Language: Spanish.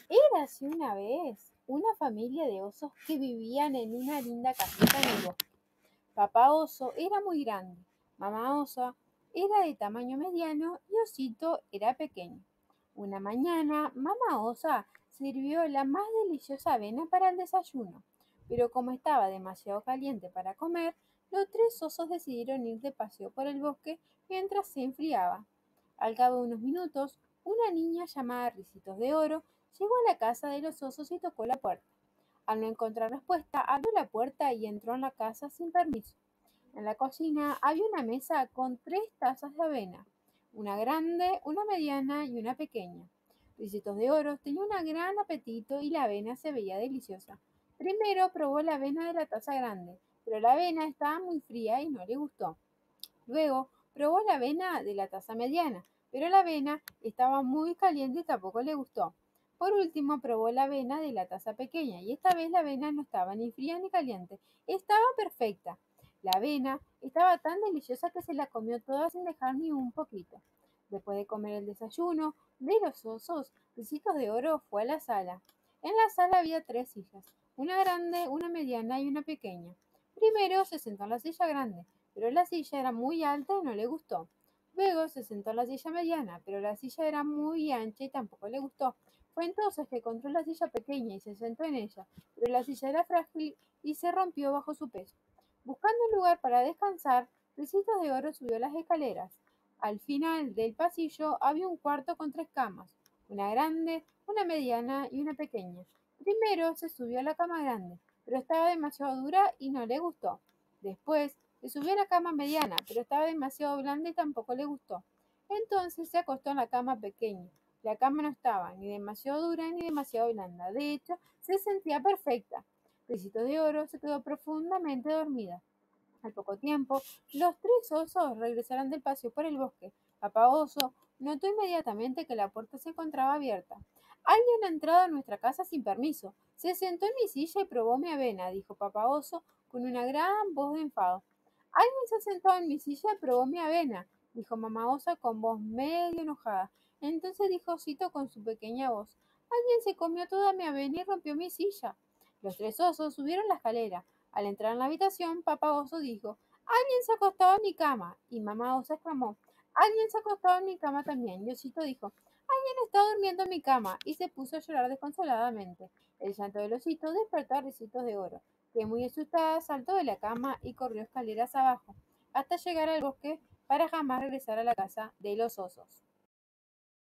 Érase una vez una familia de osos que vivían en una linda casita en el bosque. Papá oso era muy grande, mamá osa era de tamaño mediano y Osito era pequeño. Una mañana, mamá osa sirvió la más deliciosa avena para el desayuno, pero como estaba demasiado caliente para comer, los tres osos decidieron ir de paseo por el bosque mientras se enfriaba. Al cabo de unos minutos, una niña llamada Ricitos de Oro llegó a la casa de los osos y tocó la puerta. Al no encontrar respuesta, abrió la puerta y entró en la casa sin permiso. En la cocina había una mesa con tres tazas de avena, una grande, una mediana y una pequeña. Ricitos de Oro tenía un gran apetito y la avena se veía deliciosa. Primero probó la avena de la taza grande, pero la avena estaba muy fría y no le gustó. Luego probó la avena de la taza mediana, pero la avena estaba muy caliente y tampoco le gustó. Por último, probó la avena de la taza pequeña y esta vez la avena no estaba ni fría ni caliente, estaba perfecta. La avena estaba tan deliciosa que se la comió toda sin dejar ni un poquito. Después de comer el desayuno de los osos, Ricitos de Oro fue a la sala. En la sala había tres sillas, una grande, una mediana y una pequeña. Primero se sentó en la silla grande, pero la silla era muy alta y no le gustó. Luego se sentó en la silla mediana, pero la silla era muy ancha y tampoco le gustó. Fue entonces que encontró la silla pequeña y se sentó en ella, pero la silla era frágil y se rompió bajo su peso. Buscando un lugar para descansar, Ricitos de Oro subió las escaleras. Al final del pasillo había un cuarto con tres camas, una grande, una mediana y una pequeña. Primero se subió a la cama grande, pero estaba demasiado dura y no le gustó. Después se subió a la cama mediana, pero estaba demasiado blanda y tampoco le gustó. Entonces se acostó en la cama pequeña. La cama no estaba ni demasiado dura ni demasiado blanda. De hecho, se sentía perfecta. Ricitos de Oro se quedó profundamente dormida. Al poco tiempo, los tres osos regresaron del paseo por el bosque. Papá oso notó inmediatamente que la puerta se encontraba abierta. Alguien ha entrado a nuestra casa sin permiso. Se sentó en mi silla y probó mi avena, dijo papá oso con una gran voz de enfado. Alguien se ha sentado en mi silla y probó mi avena, dijo mamá osa con voz medio enojada. Entonces dijo Osito con su pequeña voz. Alguien se comió toda mi avena y rompió mi silla. Los tres osos subieron la escalera. Al entrar en la habitación, papá oso dijo, alguien se ha acostado en mi cama. Y mamá osa exclamó, alguien se ha acostado en mi cama también. Y Osito dijo, alguien está durmiendo en mi cama. Y se puso a llorar desconsoladamente. El llanto del osito despertó a Ricitos de Oro, que muy asustada saltó de la cama y corrió escaleras abajo, hasta llegar al bosque para jamás regresar a la casa de los osos.